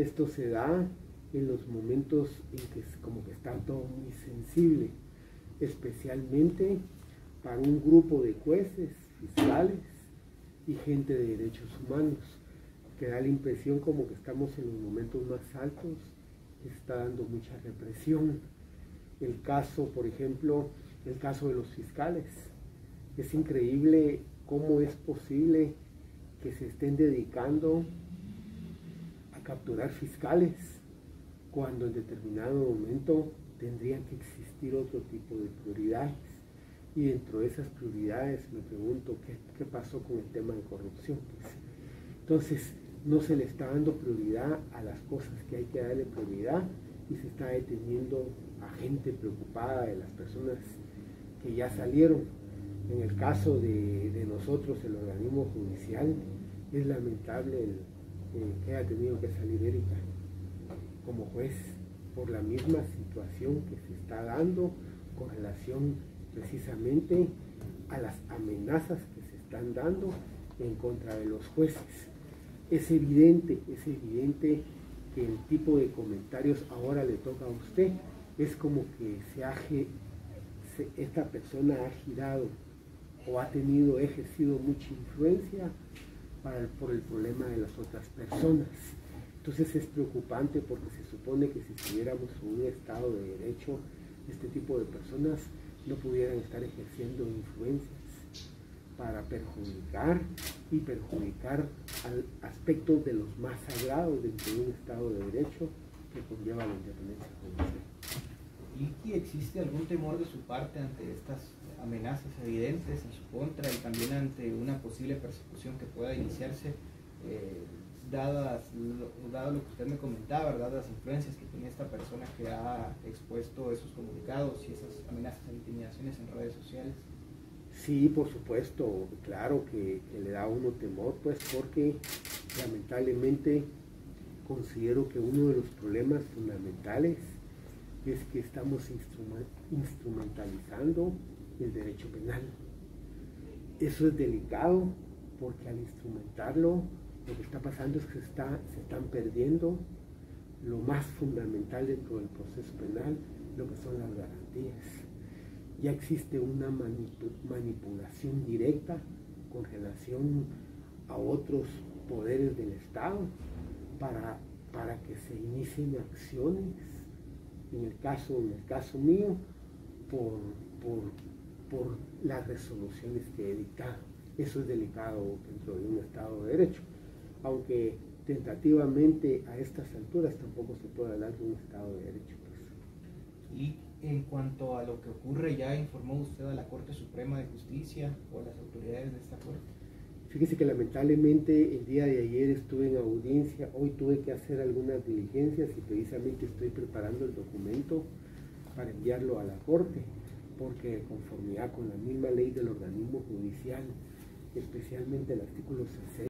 Esto se da en los momentos en que como que está todo muy sensible, especialmente para un grupo de jueces, fiscales y gente de derechos humanos, que da la impresión como que estamos en los momentos más altos, que se está dando mucha represión. El caso, por ejemplo, el caso de los fiscales. Es increíble cómo es posible que se estén dedicando a capturar fiscales cuando en determinado momento tendrían que existir otro tipo de prioridades. Y dentro de esas prioridades me pregunto qué pasó con el tema de corrupción. Pues, entonces, no se le está dando prioridad a las cosas que hay que darle prioridad y se está deteniendo a gente preocupada de las personas que ya salieron. En el caso de nosotros, el organismo judicial, es lamentable que haya tenido que salir Erika como juez por la misma situación que se está dando con relación precisamente a las amenazas que se están dando en contra de los jueces. Es evidente que el tipo de comentarios ahora le toca a usted. Es como que esta persona ha girado o ha ejercido mucha influencia por el problema de las otras personas. Entonces es preocupante porque se supone que si estuviéramos en un estado de derecho, este tipo de personas no pudieran estar ejerciendo influencias para perjudicar al aspecto de los más sagrados dentro de un estado de derecho que conlleva la independencia judicial. ¿Y existe algún temor de su parte ante estas amenazas evidentes en su contra y también ante una posible persecución que pueda iniciarse, dado lo que usted me comentaba, dadas las influencias que tiene esta persona que ha expuesto esos comunicados y esas amenazas e intimidaciones en redes sociales? Sí, por supuesto, claro que le da a uno temor, pues porque lamentablemente considero que uno de los problemas fundamentales es que estamos instrumentalizando el derecho penal. Eso es delicado porque al instrumentarlo lo que está pasando es que se están perdiendo lo más fundamental dentro del proceso penal, lo que son las garantías. Ya existe una manipulación directa con relación a otros poderes del Estado para que se inicien acciones, en el caso mío, por las resoluciones que he dictado. Eso es delicado dentro de un Estado de Derecho, aunque tentativamente a estas alturas tampoco se puede hablar de un Estado de Derecho. Pues. Y en cuanto a lo que ocurre, ¿ya informó usted a la Corte Suprema de Justicia o a las autoridades de esta Corte? Fíjese que lamentablemente el día de ayer estuve en audiencia, hoy tuve que hacer algunas diligencias y precisamente estoy preparando el documento para enviarlo a la Corte, porque de conformidad con la misma ley del organismo judicial, especialmente el artículo 60,